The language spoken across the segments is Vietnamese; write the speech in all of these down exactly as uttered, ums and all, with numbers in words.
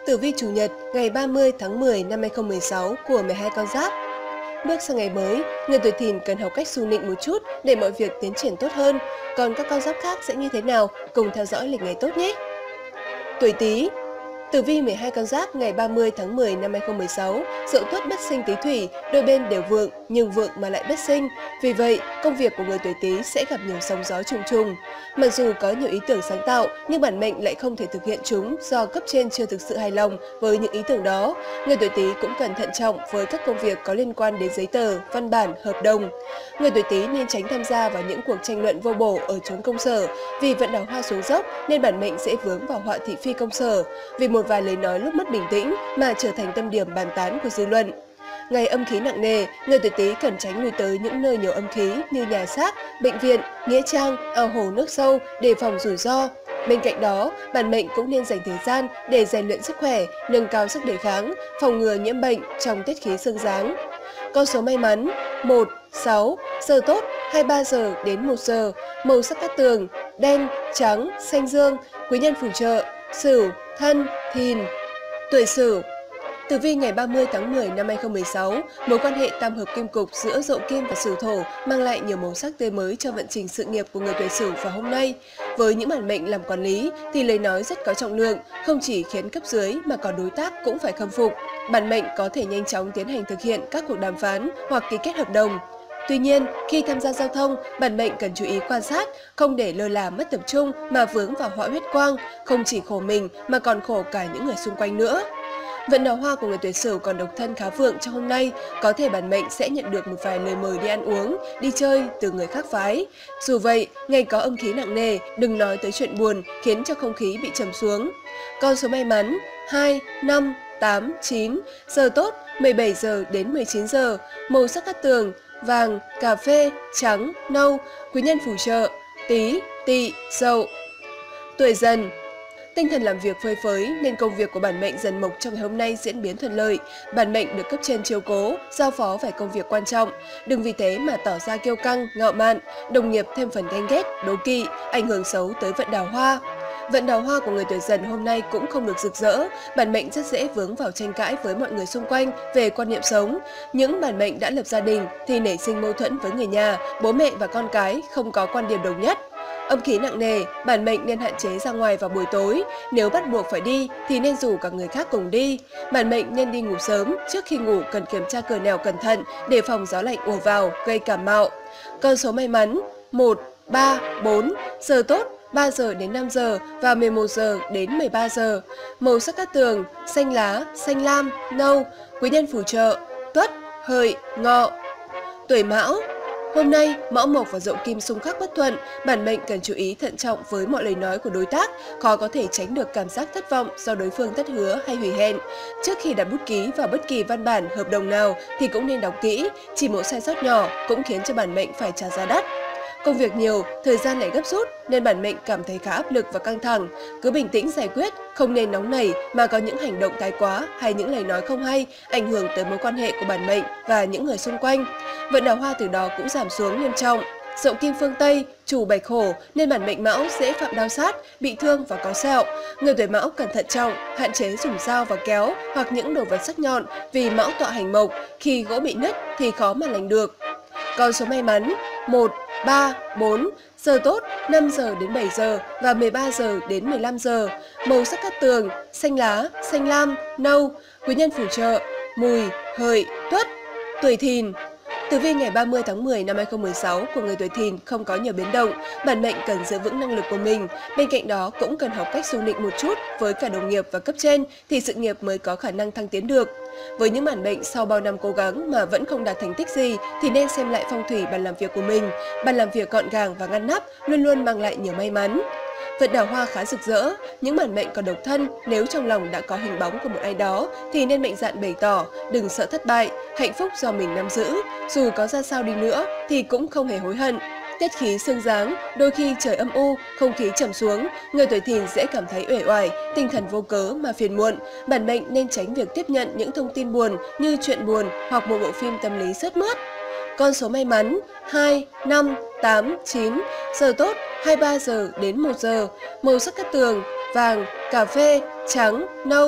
Tử vi Chủ nhật ngày ba mươi tháng mười năm hai nghìn không trăm mười sáu của mười hai con giáp. Bước sang ngày mới, người tuổi Thìn cần học cách xu nịnh một chút để mọi việc tiến triển tốt hơn. Còn các con giáp khác sẽ như thế nào? Cùng theo dõi lịch ngày tốt nhé! Tuổi Tý. Tử vi mười hai con giáp ngày ba mươi tháng mười năm hai nghìn không trăm mười sáu, Dậu Tuất bất sinh Tý Thủy, đôi bên đều vượng nhưng vượng mà lại bất sinh. Vì vậy, công việc của người tuổi Tý sẽ gặp nhiều sóng gió trùng trùng. Mặc dù có nhiều ý tưởng sáng tạo, nhưng bản mệnh lại không thể thực hiện chúng do cấp trên chưa thực sự hài lòng với những ý tưởng đó. Người tuổi Tý cũng cần thận trọng với các công việc có liên quan đến giấy tờ, văn bản, hợp đồng. Người tuổi Tý nên tránh tham gia vào những cuộc tranh luận vô bổ ở chốn công sở, vì vận đào hoa xuống dốc nên bản mệnh dễ vướng vào họa thị phi công sở. Vì một vài lời nói lúc mất bình tĩnh mà trở thành tâm điểm bàn tán của dư luận. Ngày âm khí nặng nề, người tuổi Tý cần tránh lui tới những nơi nhiều âm khí như nhà xác, bệnh viện, nghĩa trang, ao hồ nước sâu để phòng rủi ro. Bên cạnh đó, bản mệnh cũng nên dành thời gian để rèn luyện sức khỏe, nâng cao sức đề kháng, phòng ngừa nhiễm bệnh trong tiết khí xương giáng. Con số may mắn một, sáu, giờ tốt hai mươi ba giờ đến một giờ, màu sắc cát tường đen, trắng, xanh dương, quý nhân phù trợ Sửu, Thân, Thìn. Tuổi Sửu. Tử vi ngày ba mươi tháng mười năm hai nghìn không trăm mười sáu, mối quan hệ tam hợp kim cục giữa Dậu Kim và Sửu Thổ mang lại nhiều màu sắc tươi mới cho vận trình sự nghiệp của người tuổi Sửu vào hôm nay. Với những bản mệnh làm quản lý thì lời nói rất có trọng lượng, không chỉ khiến cấp dưới mà còn đối tác cũng phải khâm phục. Bản mệnh có thể nhanh chóng tiến hành thực hiện các cuộc đàm phán hoặc ký kết hợp đồng. Tuy nhiên, khi tham gia giao thông, bản mệnh cần chú ý quan sát, không để lơ là mất tập trung mà vướng vào họa huyết quang, không chỉ khổ mình mà còn khổ cả những người xung quanh nữa. Vận đào hoa của người tuổi Sửu còn độc thân khá vượng trong hôm nay, có thể bản mệnh sẽ nhận được một vài lời mời đi ăn uống, đi chơi từ người khác phái. Dù vậy, ngày có âm khí nặng nề, đừng nói tới chuyện buồn khiến cho không khí bị trầm xuống. Con số may mắn hai, năm, tám, chín, giờ tốt mười bảy giờ đến mười chín giờ, màu sắc cát tường vàng, cà phê, trắng, nâu, quý nhân phù trợ Tý, Tỵ, Dậu. Tuổi Dần. Tinh thần làm việc phơi phới nên công việc của bản mệnh Dần Mộc trong ngày hôm nay diễn biến thuận lợi. Bản mệnh được cấp trên chiếu cố, giao phó vài công việc quan trọng. Đừng vì thế mà tỏ ra kiêu căng, ngạo mạn, đồng nghiệp thêm phần ganh ghét, đố kỵ, ảnh hưởng xấu tới vận đào hoa. Vận đào hoa của người tuổi Dần hôm nay cũng không được rực rỡ, bản mệnh rất dễ vướng vào tranh cãi với mọi người xung quanh về quan niệm sống. Những bản mệnh đã lập gia đình thì nảy sinh mâu thuẫn với người nhà, bố mẹ và con cái không có quan điểm đồng nhất. Âm khí nặng nề, bản mệnh nên hạn chế ra ngoài vào buổi tối, nếu bắt buộc phải đi thì nên rủ cả người khác cùng đi. Bản mệnh nên đi ngủ sớm, trước khi ngủ cần kiểm tra cửa nẻo cẩn thận để phòng gió lạnh ùa vào gây cảm mạo. Con số may mắn một, ba, bốn, giờ tốt ba giờ đến năm giờ và mười một giờ đến mười ba giờ. Màu sắc cát tường xanh lá, xanh lam, nâu, quý nhân phù trợ Tuất, Hợi, Ngọ. Tuổi Mão. Hôm nay, Mão Mộc và Dậu Kim xung khắc bất thuận, bản mệnh cần chú ý thận trọng với mọi lời nói của đối tác, khó có thể tránh được cảm giác thất vọng do đối phương thất hứa hay hủy hẹn. Trước khi đặt bút ký vào bất kỳ văn bản, hợp đồng nào thì cũng nên đọc kỹ, chỉ một sai sót nhỏ cũng khiến cho bản mệnh phải trả giá đắt. Công việc nhiều, thời gian lại gấp rút nên bản mệnh cảm thấy khá áp lực và căng thẳng. Cứ bình tĩnh giải quyết, không nên nóng nảy mà có những hành động thái quá hay những lời nói không hay ảnh hưởng tới mối quan hệ của bản mệnh và những người xung quanh. Vận đào hoa từ đó cũng giảm xuống nghiêm trọng. Dậu Kim phương Tây, chủ bạch hổ nên bản mệnh Mão dễ phạm đao sát, bị thương và có sẹo. Người tuổi Mão cần thận trọng, hạn chế dùng dao và kéo hoặc những đồ vật sắc nhọn vì Mão tọa hành mộc, khi gỗ bị nứt thì khó mà lành được. Con số may mắn một, ba, bốn, giờ tốt năm giờ đến bảy giờ và mười ba giờ đến mười lăm giờ. Màu sắc cát tường xanh lá, xanh lam, nâu, quý nhân phù trợ Mùi, Hợi, Tuất. Tuổi Thìn. Tử vi ngày ba mươi tháng mười năm hai nghìn không trăm mười sáu của người tuổi Thìn không có nhiều biến động, bản mệnh cần giữ vững năng lực của mình. Bên cạnh đó cũng cần học cách xu nịnh một chút với cả đồng nghiệp và cấp trên thì sự nghiệp mới có khả năng thăng tiến được. Với những bản mệnh sau bao năm cố gắng mà vẫn không đạt thành tích gì thì nên xem lại phong thủy bàn làm việc của mình. Bàn làm việc gọn gàng và ngăn nắp luôn luôn mang lại nhiều may mắn. Vận đào hoa khá rực rỡ, những bản mệnh còn độc thân nếu trong lòng đã có hình bóng của một ai đó thì nên mạnh dạn bày tỏ, đừng sợ thất bại, hạnh phúc do mình nắm giữ, dù có ra sao đi nữa thì cũng không hề hối hận. Tiết khí xương giáng, đôi khi trời âm u, không khí trầm xuống, người tuổi Thìn dễ cảm thấy uể oải, tinh thần vô cớ mà phiền muộn. Bản mệnh nên tránh việc tiếp nhận những thông tin buồn như chuyện buồn hoặc một bộ phim tâm lý sướt mướt. Con số may mắn hai, năm, tám, chín, giờ tốt hai mươi ba giờ đến một giờ, màu sắc cát tường vàng, cà phê, trắng, nâu,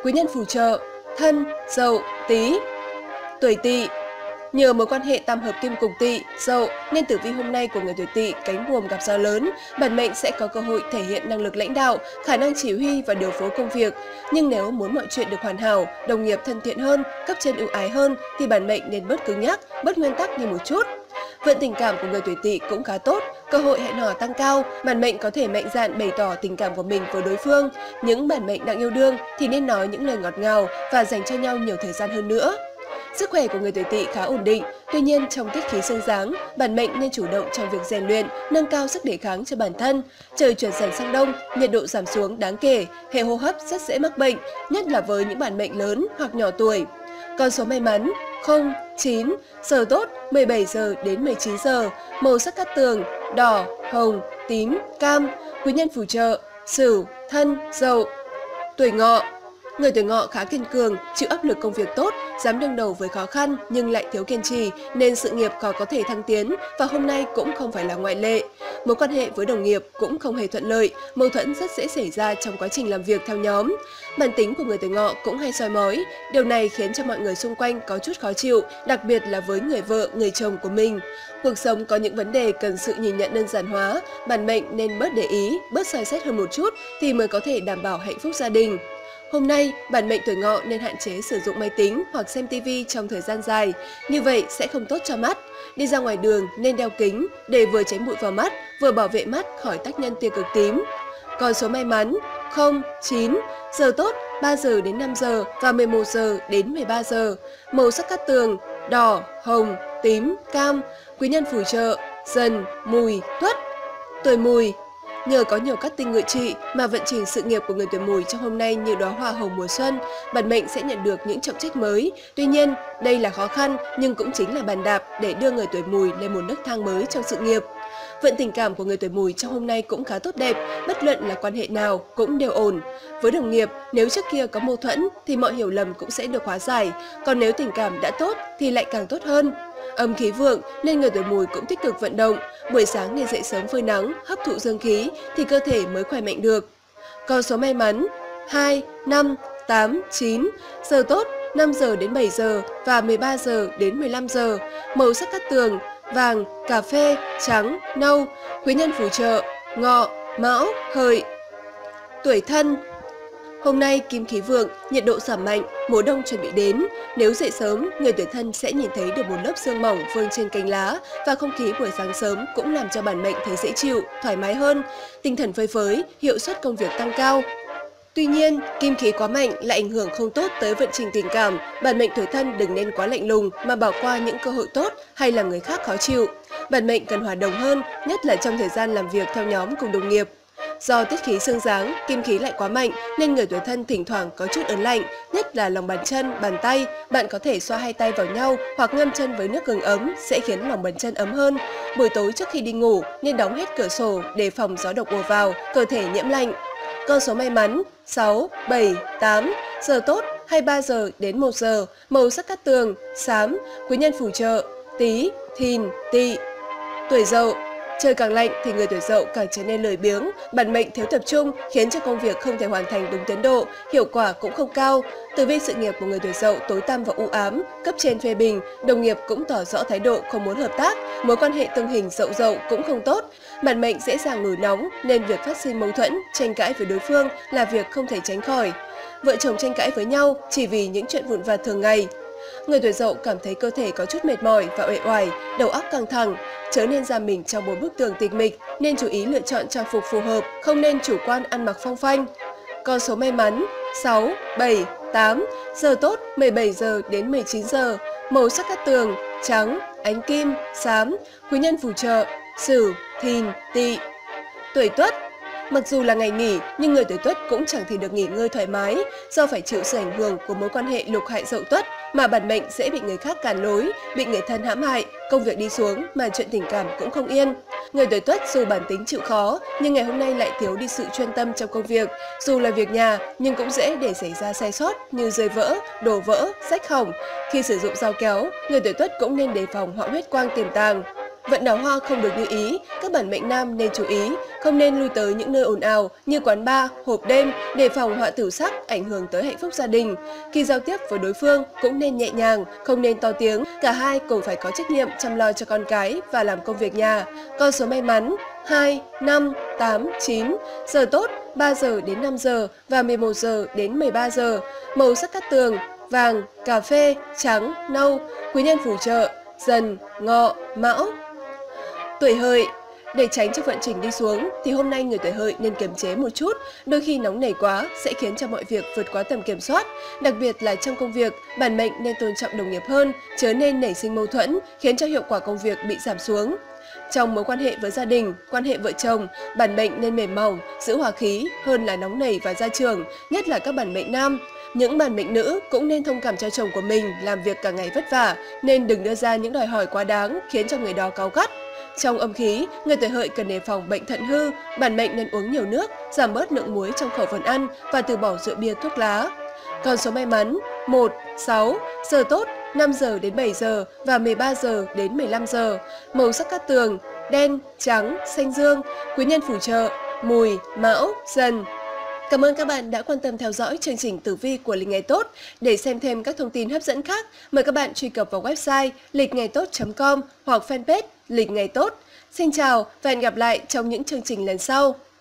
quý nhân phù trợ, Thân, Dậu, Tý. Tuổi Tỵ. Nhờ mối quan hệ tam hợp kim cùng Tỵ, Dậu nên tử vi hôm nay của người tuổi Tỵ cánh buồm gặp gió lớn, bản mệnh sẽ có cơ hội thể hiện năng lực lãnh đạo, khả năng chỉ huy và điều phối công việc. Nhưng nếu muốn mọi chuyện được hoàn hảo, đồng nghiệp thân thiện hơn, cấp trên ưu ái hơn thì bản mệnh nên bớt cứng nhắc, bớt nguyên tắc đi một chút. Vận tình cảm của người tuổi Tỵ cũng khá tốt, cơ hội hẹn hò tăng cao, bản mệnh có thể mạnh dạn bày tỏ tình cảm của mình với đối phương. Những bản mệnh đang yêu đương thì nên nói những lời ngọt ngào và dành cho nhau nhiều thời gian hơn nữa. Sức khỏe của người tuổi Tỵ khá ổn định, tuy nhiên trong tiết khí xương giáng, bản mệnh nên chủ động trong việc rèn luyện, nâng cao sức đề kháng cho bản thân. Trời chuyển dần sang đông, nhiệt độ giảm xuống đáng kể, hệ hô hấp rất dễ mắc bệnh, nhất là với những bản mệnh lớn hoặc nhỏ tuổi. Con số may mắn không, chín, giờ tốt mười bảy giờ đến mười chín giờ, màu sắc cát tường đỏ, hồng, tím, cam, quý nhân phù trợ Sửu, Thân, Dậu. Tuổi Ngọ. Người tuổi Ngọ khá kiên cường, chịu áp lực công việc tốt, dám đương đầu với khó khăn nhưng lại thiếu kiên trì nên sự nghiệp còn có thể thăng tiến và hôm nay cũng không phải là ngoại lệ. Mối quan hệ với đồng nghiệp cũng không hề thuận lợi, mâu thuẫn rất dễ xảy ra trong quá trình làm việc theo nhóm. Bản tính của người tuổi Ngọ cũng hay soi mói, điều này khiến cho mọi người xung quanh có chút khó chịu, đặc biệt là với người vợ, người chồng của mình. Cuộc sống có những vấn đề cần sự nhìn nhận đơn giản hóa, bản mệnh nên bớt để ý, bớt soi xét hơn một chút thì mới có thể đảm bảo hạnh phúc gia đình. Hôm nay, bản mệnh tuổi Ngọ nên hạn chế sử dụng máy tính hoặc xem ti vi trong thời gian dài, như vậy sẽ không tốt cho mắt. Đi ra ngoài đường nên đeo kính để vừa tránh bụi vào mắt, vừa bảo vệ mắt khỏi tác nhân tia cực tím. Con số may mắn không, chín, giờ tốt ba giờ đến năm giờ và mười một giờ đến mười ba giờ, màu sắc cát tường đỏ, hồng, tím, cam, quý nhân phù trợ Dần, Mùi, Tuất. Tuổi Mùi. Nhờ có nhiều cát tinh ngự trị mà vận trình sự nghiệp của người tuổi Mùi trong hôm nay như đóa hoa hồng mùa xuân, bản mệnh sẽ nhận được những trọng trách mới. Tuy nhiên, đây là khó khăn nhưng cũng chính là bàn đạp để đưa người tuổi Mùi lên một nấc thang mới trong sự nghiệp. Vận tình cảm của người tuổi Mùi trong hôm nay cũng khá tốt đẹp, bất luận là quan hệ nào cũng đều ổn. Với đồng nghiệp, nếu trước kia có mâu thuẫn thì mọi hiểu lầm cũng sẽ được hóa giải, còn nếu tình cảm đã tốt thì lại càng tốt hơn. Âm khí vượng nên người tuổi Mùi cũng tích cực vận động, buổi sáng nên dậy sớm phơi nắng, hấp thụ dương khí thì cơ thể mới khỏe mạnh được. Con số may mắn hai, năm, tám, chín, giờ tốt năm giờ đến bảy giờ và mười ba giờ đến mười lăm giờ, màu sắc cát tường vàng, cà phê, trắng, nâu, quý nhân phù trợ Ngọ, Mão, Hợi. Tuổi Thân. Hôm nay kim khí vượng, nhiệt độ giảm mạnh, mùa đông chuẩn bị đến. Nếu dậy sớm, người tuổi Thân sẽ nhìn thấy được một lớp sương mỏng vương trên cành lá và không khí buổi sáng sớm cũng làm cho bản mệnh thấy dễ chịu, thoải mái hơn. Tinh thần phơi phới, hiệu suất công việc tăng cao. Tuy nhiên, kim khí quá mạnh lại ảnh hưởng không tốt tới vận trình tình cảm. Bản mệnh tuổi Thân đừng nên quá lạnh lùng mà bỏ qua những cơ hội tốt hay làm người khác khó chịu. Bản mệnh cần hòa đồng hơn, nhất là trong thời gian làm việc theo nhóm cùng đồng nghiệp. Do tiết khí xương giáng, kim khí lại quá mạnh nên người tuổi Thân thỉnh thoảng có chút ớn lạnh, nhất là lòng bàn chân, bàn tay. Bạn có thể xoa hai tay vào nhau hoặc ngâm chân với nước gừng ấm sẽ khiến lòng bàn chân ấm hơn. Buổi tối trước khi đi ngủ nên đóng hết cửa sổ để phòng gió độc ùa vào, cơ thể nhiễm lạnh. Con số may mắn sáu, bảy, tám, giờ tốt hai mươi ba giờ đến một giờ, màu sắc cát tường xám, quý nhân phù trợ Tý, Thìn, Tỵ. Tuổi Dậu. Trời càng lạnh thì người tuổi Dậu càng trở nên lười biếng, bản mệnh thiếu tập trung khiến cho công việc không thể hoàn thành đúng tiến độ, hiệu quả cũng không cao. Tử vi sự nghiệp của người tuổi Dậu tối tăm và u ám, cấp trên phê bình, đồng nghiệp cũng tỏ rõ thái độ không muốn hợp tác, mối quan hệ tương hình Dậu Dậu cũng không tốt. Bản mệnh dễ dàng nổi nóng nên việc phát sinh mâu thuẫn, tranh cãi với đối phương là việc không thể tránh khỏi. Vợ chồng tranh cãi với nhau chỉ vì những chuyện vụn vặt thường ngày. Người tuổi Dậu cảm thấy cơ thể có chút mệt mỏi và uể oải, đầu óc căng thẳng, chớ nên giam mình trong một bức tường tịch mịch, nên chú ý lựa chọn trang phục phù hợp, không nên chủ quan ăn mặc phong phanh. Con số may mắn sáu, bảy, tám, giờ tốt mười bảy giờ đến mười chín giờ, màu sắc cát tường trắng, ánh kim, xám, quý nhân phù trợ Sửu, Thìn, Tỵ. Tuổi Tuất. Mặc dù là ngày nghỉ, nhưng người tuổi Tuất cũng chẳng thể được nghỉ ngơi thoải mái do phải chịu sự ảnh hưởng của mối quan hệ lục hại Dậu Tuất mà bản mệnh sẽ bị người khác cản lối, bị người thân hãm hại, công việc đi xuống mà chuyện tình cảm cũng không yên. Người tuổi Tuất dù bản tính chịu khó nhưng ngày hôm nay lại thiếu đi sự chuyên tâm trong công việc, dù là việc nhà nhưng cũng dễ để xảy ra sai sót như rơi vỡ, đổ vỡ, rách hỏng. Khi sử dụng dao kéo, người tuổi Tuất cũng nên đề phòng họa huyết quang tiềm tàng. Vận đào hoa không được như ý, các bản mệnh nam nên chú ý, không nên lui tới những nơi ồn ào như quán bar, hộp đêm, đề phòng họa tử sắc ảnh hưởng tới hạnh phúc gia đình. Khi giao tiếp với đối phương cũng nên nhẹ nhàng, không nên to tiếng, cả hai cùng phải có trách nhiệm chăm lo cho con cái và làm công việc nhà. Con số may mắn hai, năm, tám, chín, giờ tốt ba giờ đến năm giờ và mười một giờ đến mười ba giờ. Màu sắc cát tường vàng, cà phê, trắng, nâu. Quý nhân phù trợ Dần, Ngọ, Mão. Tuổi Hợi. Để tránh cho vận trình đi xuống thì hôm nay người tuổi Hợi nên kiềm chế một chút, đôi khi nóng nảy quá sẽ khiến cho mọi việc vượt quá tầm kiểm soát. Đặc biệt là trong công việc, bản mệnh nên tôn trọng đồng nghiệp hơn, chớ nên nảy sinh mâu thuẫn, khiến cho hiệu quả công việc bị giảm xuống. Trong mối quan hệ với gia đình, quan hệ vợ chồng, bản mệnh nên mềm mỏng, giữ hòa khí hơn là nóng nảy và gia trưởng, nhất là các bản mệnh nam. Những bản mệnh nữ cũng nên thông cảm cho chồng của mình làm việc cả ngày vất vả, nên đừng đưa ra những đòi hỏi quá đáng khiến cho người đó cáu gắt. Trong âm khí, người tuổi Hợi cần đề phòng bệnh thận hư, bản mệnh nên uống nhiều nước, giảm bớt lượng muối trong khẩu phần ăn và từ bỏ rượu bia thuốc lá. Con số may mắn một, sáu, giờ tốt năm giờ đến bảy giờ và mười ba giờ đến mười lăm giờ. Màu sắc cát tường đen, trắng, xanh dương. Quý nhân phù trợ Mùi, Mão, Dần. Cảm ơn các bạn đã quan tâm theo dõi chương trình tử vi của Lịch Ngày Tốt. Để xem thêm các thông tin hấp dẫn khác, mời các bạn truy cập vào website lịch ngày tốt chấm com hoặc fanpage Lịch Ngày Tốt. Xin chào và hẹn gặp lại trong những chương trình lần sau.